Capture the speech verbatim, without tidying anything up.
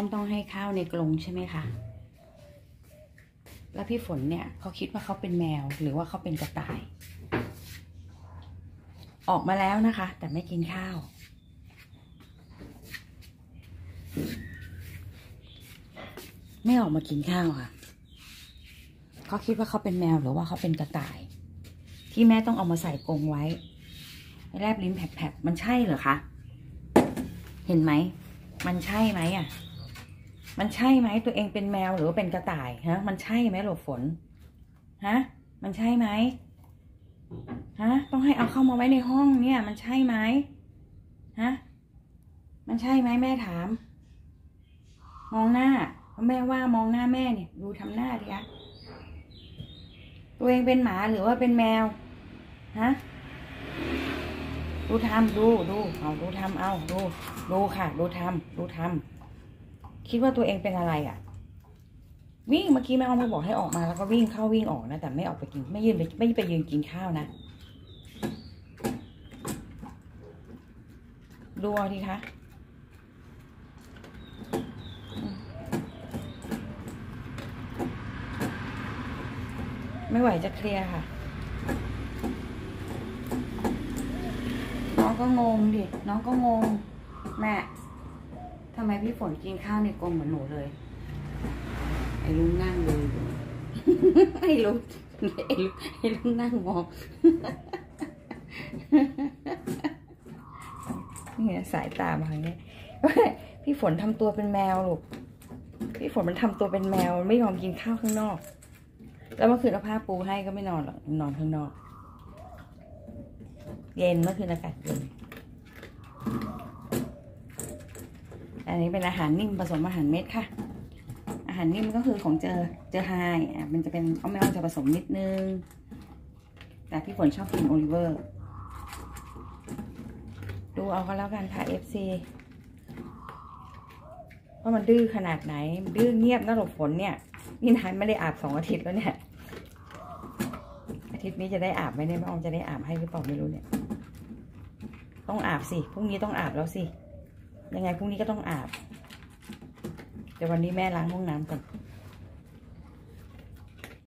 อมต้องให้ข้าวในกรงใช่ไหมคะแล้วพี่ฝนเนี่ยเขาคิดว่าเขาเป็นแมวหรือว่าเขาเป็นกระต่ายออกมาแล้วนะคะแต่ไม่กินข้าวไม่ออกมากินข้าวค่ะเขาคิดว่าเขาเป็นแมวหรือว่าเขาเป็นกระต่ายที่แม่ต้องเอามาใส่กรงไว้แลบลิ้นแผลบๆมันใช่เหรอคะเห็นไหมมันใช่ไหมอ่ะมันใช่ไหมตัวเองเป็นแมวหรือว่าเป็นกระต่ายฮะมันใช่ไหมหลบฝนฮะมันใช่ไหมฮะต้องให้เอาเข้ามาไว้ในห้องเนี่ยมันใช่ไหมฮะมันใช่ไหมแม่ถามมองหน้าแม่ว่ามองหน้าแม่เนี่ยดูทำหน้าดิคะตัวเองเป็นหมาหรือว่าเป็นแมวฮะดูทำดูดูเอาดูทำเอาดูดูค่ะดูทำดูทำคิดว่าตัวเองเป็นอะไรอ่ะวิ่งเมื่อกี้แม่อ้อมก็บอกให้ออกมาแล้วก็วิ่งเข้าวิ่งออกนะแต่ไม่ออกไปกินไม่ยืนไปไม่ไปยืนกินข้าวนะดูเอาทีคะไม่ไหวจะเคลียร์ค่ะน้องก็งงดิน้องก็งงแม่ทำไมพี่ฝนกินข้าวในกรงเหมือนหนูเลยไอ้ลุงนั่งดูไอ้ลุงไอ้ลุงไอ้ลุงนั่งมองนี่สายตามาอย่างนี้พี่ฝนทำตัวเป็นแมวลูกพี่ฝนมันทำตัวเป็นแมวไม่ยอมกินข้าวข้างนอกแล้วเมื่อคืนเอาผ้าปูให้ก็ไม่นอนหรอกนอนข้างนอกเย็นเมื่อคืนอากาศเย็นอันนี้เป็นอาหารนิ่มผสมอาหารเม็ดค่ะอาหารนิ่มก็คือของเจอเจอไฮอ่ะมันจะเป็นเอาไม่เอาจะผสมนิดนึงแต่พี่ฝนชอบกินโอลิเวอร์ดูเอาก็แล้วกันค่ะ เอฟ ซี ว่ามันดื้อขนาดไหนดื้อเงียบนะหลบฝนเนี่ยนี่นายไม่ได้อาบสองอาทิตย์แล้วเนี่ยอาทิตย์นี้จะได้อาบไหมเนี่ยแม่ออมจะได้อาบให้หรือเปล่าไม่รู้เนี่ยต้องอาบสิพรุ่งนี้ต้องอาบแล้วสิยังไงพรุ่งนี้ก็ต้องอาบเดี๋ยววันนี้แม่ล้างห้องน้ำก่อน